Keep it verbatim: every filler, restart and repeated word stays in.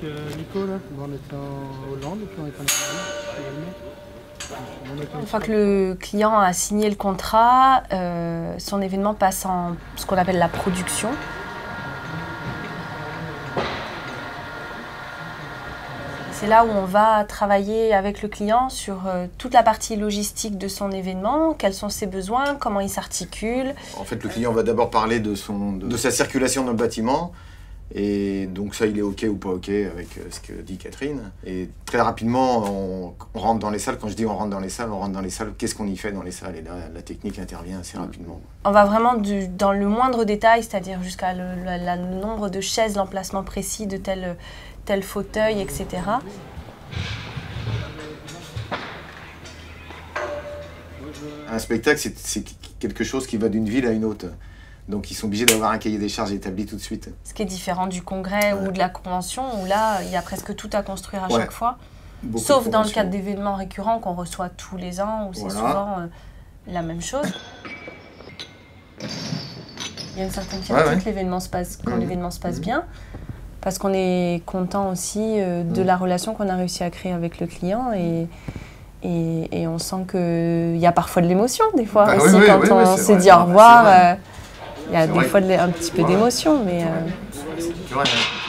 euh, Nico, là. Bon, on était en Hollande et puis on est en Allemagne. Une fois que le client a signé le contrat, euh, son événement passe en ce qu'on appelle la production. C'est là où on va travailler avec le client sur euh, toute la partie logistique de son événement, quels sont ses besoins, comment il s'articule. En fait, le client va d'abord parler de, son, de, de sa circulation dans le bâtiment. Et donc ça, il est OK ou pas OK avec ce que dit Catherine. Et très rapidement, on, on rentre dans les salles. Quand je dis on rentre dans les salles, on rentre dans les salles. Qu'est-ce qu'on y fait dans les salles? Et là, la technique intervient assez rapidement. On va vraiment du, dans le moindre détail, c'est-à-dire jusqu'à le, le, le nombre de chaises, l'emplacement précis de tel, tel fauteuil, et cetera. Un spectacle, c'est quelque chose qui va d'une ville à une autre. Donc ils sont obligés d'avoir un cahier des charges établi tout de suite. Ce qui est différent du congrès ouais. ou de la convention, où là, il y a presque tout à construire à ouais. chaque fois. Beaucoup Sauf dans le cadre d'événements récurrents qu'on reçoit tous les ans, où c'est voilà. souvent euh, la même chose. Il y a une certaine fierté ouais, ouais. que l'événement se passe, quand mmh. l'événement se passe mmh. bien, parce qu'on est content aussi euh, de mmh. la relation qu'on a réussi à créer avec le client. Et, et, et on sent qu'il y a parfois de l'émotion, des fois, bah, aussi, oui, quand oui, on oui, s'est dit au revoir. Il y a des fois de, un petit peu d'émotion, mais... Euh...